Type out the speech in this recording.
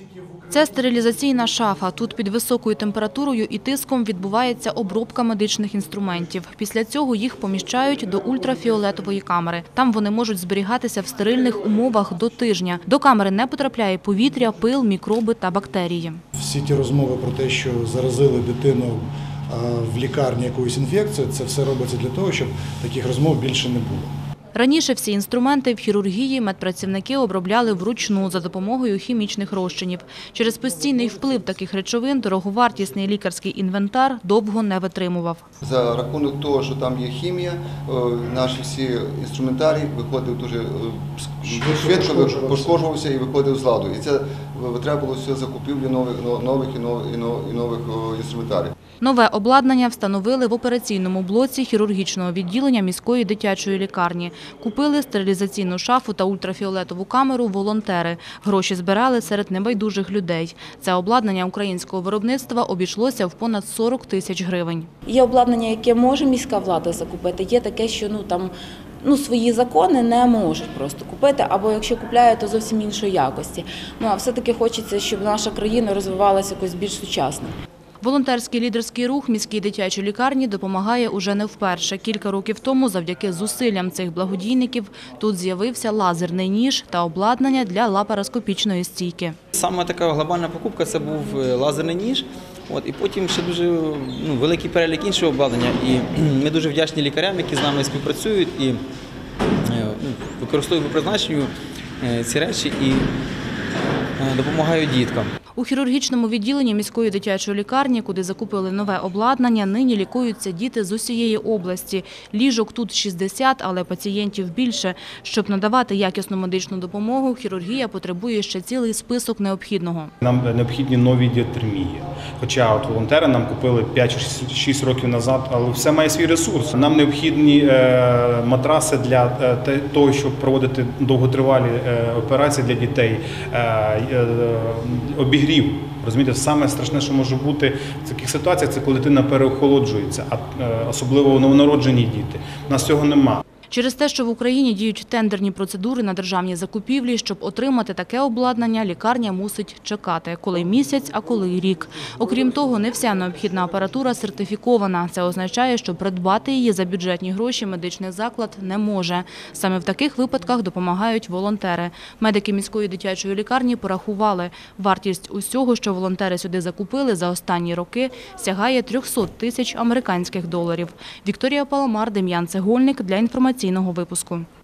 Це стерилізаційна шафа. Тут під високою температурою і тиском відбувається обробка медичних інструментів. Після цього їх поміщають до ультрафіолетової камери. Там вони можуть зберігатися в стерильних умовах до тижня. До камери не потрапляє повітря, пил, мікроби та бактерії. Всі ті розмови про те, що заразили дитину в лікарні якоюсь інфекцією, це все робиться для того, щоб таких розмов більше не було. Раніше всі інструменти в хірургії медпрацівники обробляли вручну за допомогою хімічних розчинів. Через постійний вплив таких речовин дороговартісний лікарський інвентар довго не витримував. За рахунок того, що там є хімія, наші всі інструментарій виходив дуже швидко, пошкоджувався і виходив з ладу. І це треба було все закупівлі нових інструментарій. Нове обладнання встановили в операційному блоці хірургічного відділення міської дитячої лікарні. Купили стерилізаційну шафу та ультрафіолетову камеру волонтери. Гроші збирали серед небайдужих людей. Це обладнання українського виробництва обійшлося в понад 40 тисяч гривень. Є обладнання, яке може міська влада закупити, є таке, що свої закони не можуть просто купити, або якщо купляють, то зовсім іншої якості. А все-таки хочеться, щоб наша країна розвивалася якось більш сучасно. Волонтерський лідерський рух міській дитячій лікарні допомагає уже не вперше. Кілька років тому завдяки зусиллям цих благодійників тут з'явився лазерний ніж та обладнання для лапароскопічної стійки. Саме така глобальна покупка – це був лазерний ніж. І потім ще дуже великий перелік іншого обладнання. І ми дуже вдячні лікарям, які з нами співпрацюють і використовують по призначенню ці речі і допомагають діткам. У хірургічному відділенні міської дитячої лікарні, куди закупили нове обладнання, нині лікуються діти з усієї області. Ліжок тут 60, але пацієнтів більше. Щоб надавати якісну медичну допомогу, хірургія потребує ще цілий список необхідного. Нам необхідні нові діатермії. Хоча волонтери нам купили 5-6 років назад, але все має свій ресурс. Нам необхідні матраси для того, щоб проводити довготривалі операції для дітей, обігрів. Розумієте, саме страшне, що може бути в таких ситуаціях, це коли дитина переохолоджується, особливо новонароджені діти. У нас цього немає. Через те, що в Україні діють тендерні процедури на державні закупівлі, щоб отримати таке обладнання, лікарня мусить чекати. Коли місяць, а коли рік. Окрім того, не вся необхідна апаратура сертифікована. Це означає, що придбати її за бюджетні гроші медичний заклад не може. Саме в таких випадках допомагають волонтери. Медики міської дитячої лікарні порахували. Вартість усього, що волонтери сюди закупили за останні роки, сягає 300 тисяч американських доларів. Вікторія Паламар, Дем'ян Цегольник для інформаційного випуску.